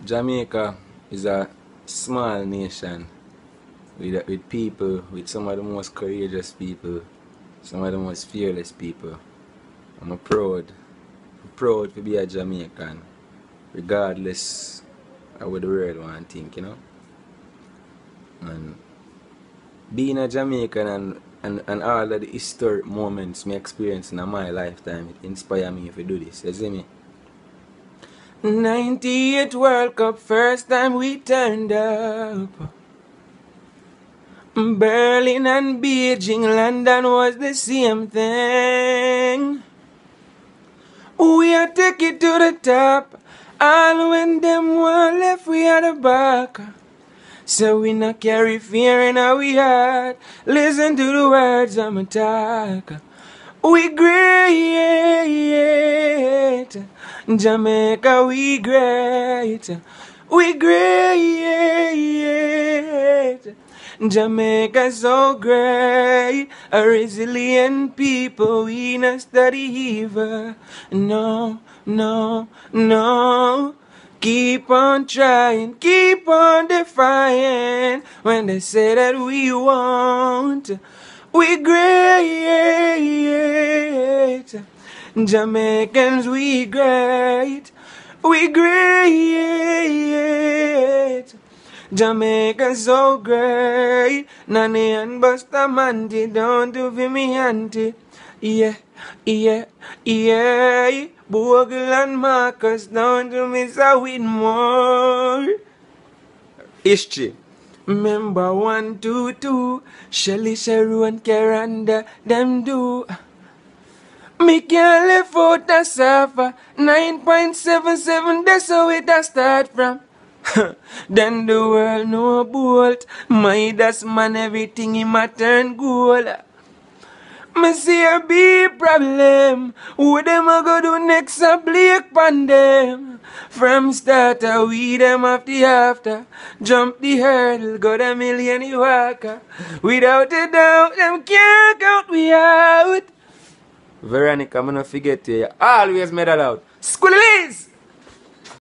Jamaica is a small nation with people, with some of the most courageous people, some of the most fearless people. I'm proud to be a Jamaican, regardless of what the world want to think, you know. And being a Jamaican and all of the historic moments me experience in my lifetime, it inspire me to do this, you see me? 98 World Cup, first time we turned up. Berlin and Beijing, London was the same thing. We are take it to the top, all when them one left we at the back. So we not carry fear in our heart, listen to the words of my talk. We great, Jamaica we great. We great, Jamaica so great. A resilient people, we not study evil. No, no, no. Keep on trying, keep on defying. When they say that we won't, we great. Jamaicans, we great. We great. Jamaica so great. Nanny and Bustamante, don't do for me auntie. Yeah, yeah, yeah. Bogle and Marcus, don't do me so with more. History. Remember 122, Shelly, Sheru and Keranda, them do. Me can't live out the suffer. 9.77, that's how it a start from. Then the world no bolt. My das man everything in my turn gold. Me see a big problem. Who them a go do next a Blake pan them? From start a we them after. Jump the hurdle, go the million you walker. Without a doubt, them can't count we out. Veronica, I'm not forget you. Always medal out. Squillies!